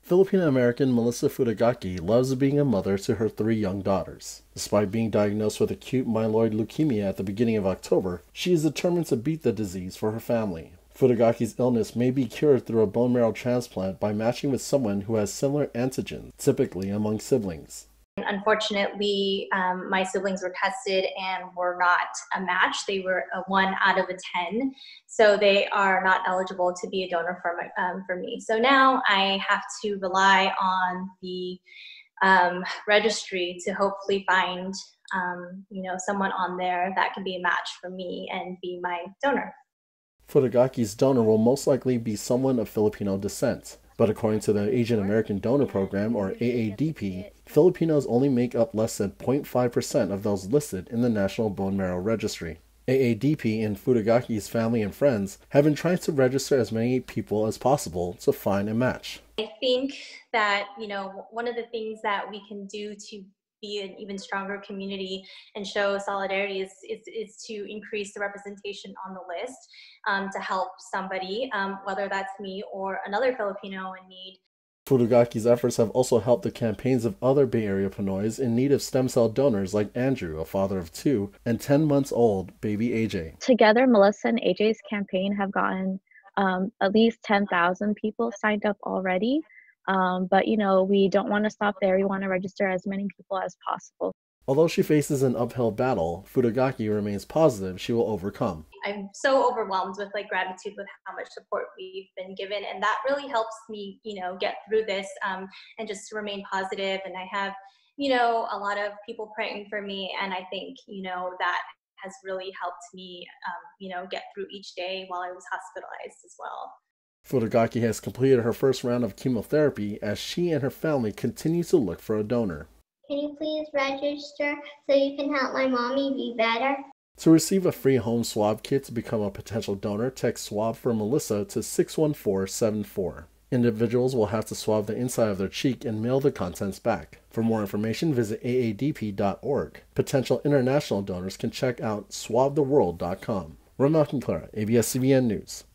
Filipino-American Melissa Futagaki loves being a mother to her 3 young daughters. Despite being diagnosed with acute myeloid leukemia at the beginning of October, she is determined to beat the disease for her family. Futagaki's illness may be cured through a bone marrow transplant by matching with someone who has similar antigens, typically among siblings. Unfortunately, my siblings were tested and were not a match. They were a 1 out of 10, so they are not eligible to be a donor for me. So now I have to rely on the registry to hopefully find someone on there that can be a match for me and be my donor. Futagaki's donor will most likely be someone of Filipino descent. But according to the Asian American Donor Program, or AADP, Filipinos only make up less than 0.5% of those listed in the National Bone Marrow Registry. AADP and Futagaki's family and friends have been trying to register as many people as possible to find a match. I think that, one of the things that we can do to be an even stronger community and show solidarity is to increase the representation on the list to help somebody, whether that's me or another Filipino in need. Futagaki's efforts have also helped the campaigns of other Bay Area Pinoys in need of stem cell donors like Andrew, a father of 2, and 10-month-old baby AJ. Together, Melissa and AJ's campaign have gotten at least 10,000 people signed up already. But we don't want to stop there. We want to register as many people as possible. Although she faces an uphill battle, Futagaki remains positive she will overcome. I'm so overwhelmed with gratitude with how much support we've been given, and that really helps me, get through this and just remain positive. And I have, a lot of people praying for me, and I think, that has really helped me, get through each day while I was hospitalized as well. Futagaki has completed her first round of chemotherapy as she and her family continue to look for a donor. Can you please register so you can help my mommy be better? To receive a free home swab kit to become a potential donor, text SWAB for Melissa to 61474. Individuals will have to swab the inside of their cheek and mail the contents back. For more information, visit aadp.org. Potential international donors can check out swabtheworld.com. Rommel Conclara, ABS-CBN News.